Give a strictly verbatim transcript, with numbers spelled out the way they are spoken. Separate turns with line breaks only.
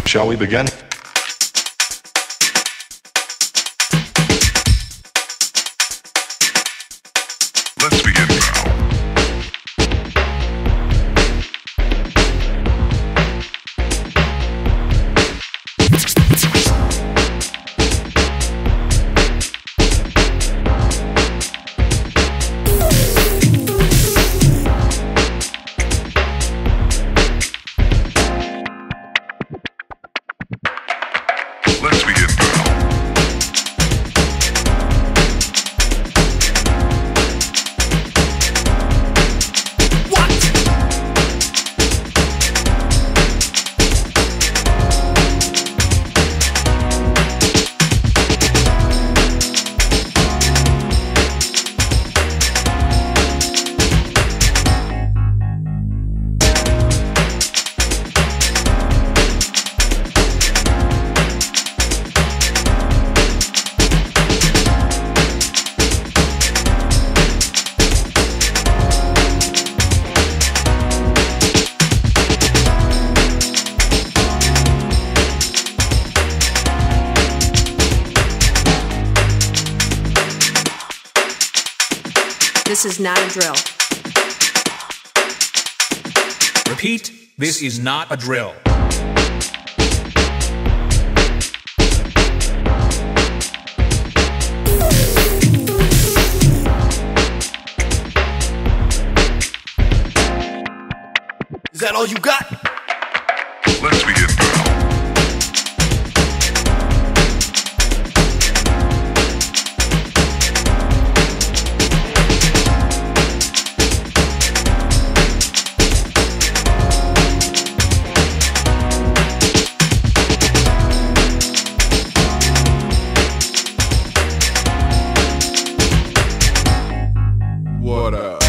Shall we begin? Let's begin now. Let's begin now.
What? This is not a drill.
Repeat, this is not a drill.
Is that all you got?
Let's begin now. What up?